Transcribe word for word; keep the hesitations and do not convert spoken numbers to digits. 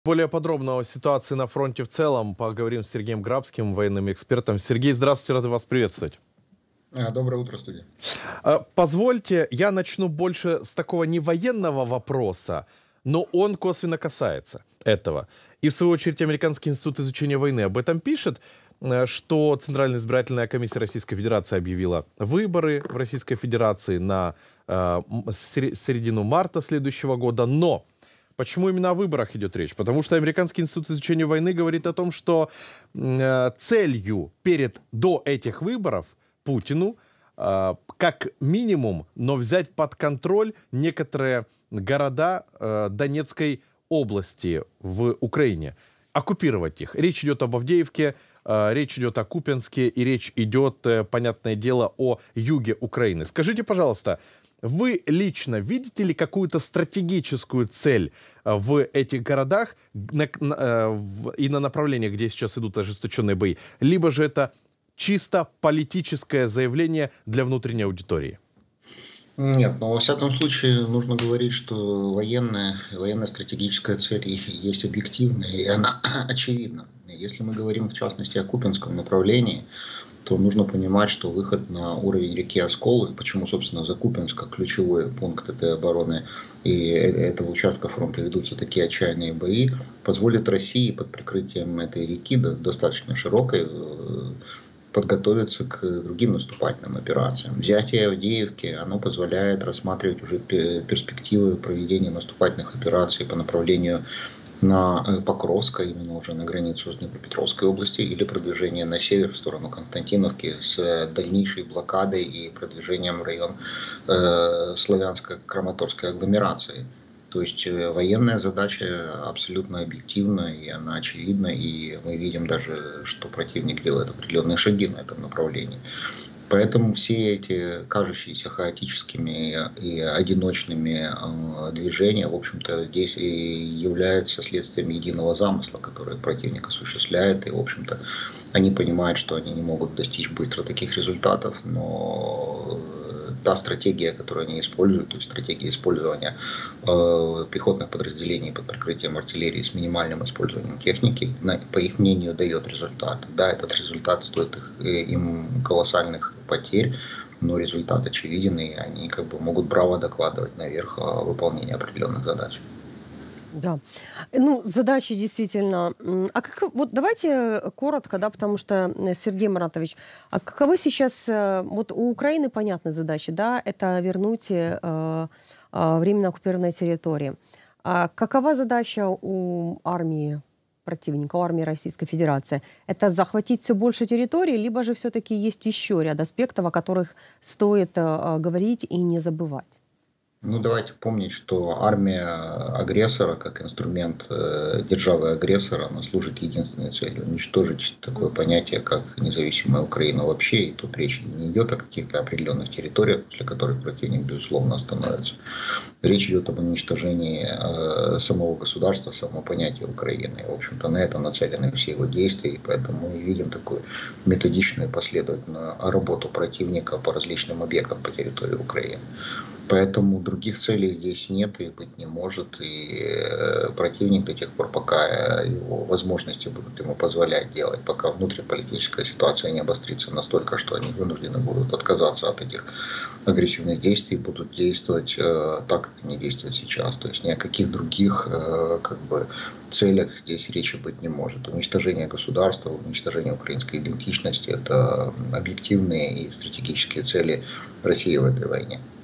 Более подробно о ситуации на фронте в целом поговорим с Сергеем Грабским, военным экспертом. Сергей, здравствуйте, рады вас приветствовать. Доброе утро, студия. Позвольте, я начну больше с такого не военного вопроса, но он косвенно касается этого. И в свою очередь Американский институт изучения войны об этом пишет, что Центральная избирательная комиссия Российской Федерации объявила выборы в Российской Федерации на э, середину марта следующего года. Но почему именно о выборах идет речь? Потому что Американский институт изучения войны говорит о том, что э, целью перед, до этих выборов Путину э, как минимум, но взять под контроль некоторые города э, Донецкой области в Украине, оккупировать их. Речь идет об Авдеевке, э, речь идет о Купянске, и речь идет, э, понятное дело, о юге Украины. Скажите, пожалуйста, вы лично видите ли какую-то стратегическую цель в этих городах на, на, и на направлениях, где сейчас идут ожесточенные бои? Либо же это чисто политическое заявление для внутренней аудитории? Нет, но во всяком случае нужно говорить, что военная, военная стратегическая цель есть объективная, и она очевидна. Если мы говорим в частности о Купянском направлении, то нужно понимать, что выход на уровень реки Оскол, почему, собственно, за Купянск, как ключевой пункт этой обороны и этого участка фронта ведутся такие отчаянные бои, позволит России под прикрытием этой реки, достаточно широкой, подготовиться к другим наступательным операциям. Взятие Авдеевки, оно позволяет рассматривать уже перспективы проведения наступательных операций по направлению на Покровск, именно уже на границу с Днепропетровской областью, или продвижение на север в сторону Константиновки с дальнейшей блокадой и продвижением в район э, Славянско-Краматорской агломерации. То есть военная задача абсолютно объективна, и она очевидна, и мы видим даже, что противник делает определенные шаги на этом направлении. Поэтому все эти кажущиеся хаотическими и одиночными движения, в общем-то, здесь и являются следствием единого замысла, который противник осуществляет. И, в общем-то, они понимают, что они не могут достичь быстро таких результатов, но та стратегия, которую они используют, то есть стратегия использования э, пехотных подразделений под прикрытием артиллерии с минимальным использованием техники, на, по их мнению, дает результат. Да, этот результат стоит их, им колоссальных потерь, но результат очевиден, и они как бы могут браво докладывать наверх о выполнении определенных задач. Да. Ну, задачи действительно... А как... Вот давайте коротко, да, потому что, Сергей Маратович, а каковы сейчас... Вот у Украины понятны задачи, да, это вернуть э, э, временно оккупированные территории. А какова задача у армии противника, у армии Российской Федерации? Это захватить все больше территорий, либо же все-таки есть еще ряд аспектов, о которых стоит э, говорить и не забывать? Ну, давайте помнить, что армия агрессора, как инструмент э, державы-агрессора, она служит единственной целью — уничтожить такое понятие, как независимая Украина вообще. И тут речь не идет о каких-то определенных территориях, после которых противник, безусловно, остановится. Речь идет об уничтожении э, самого государства, самого понятия Украины. И, в общем-то, на это нацелены все его действия, и поэтому мы видим такую методичную и последовательную работу противника по различным объектам по территории Украины. Поэтому других целей здесь нет и быть не может. И противник до тех пор, пока его возможности будут ему позволять делать, пока внутриполитическая ситуация не обострится настолько, что они вынуждены будут отказаться от этих агрессивных действий, будут действовать так, как они действуют сейчас. То есть ни о каких других как бы целях здесь речи быть не может. Уничтожение государства, уничтожение украинской идентичности — это объективные и стратегические цели России в этой войне.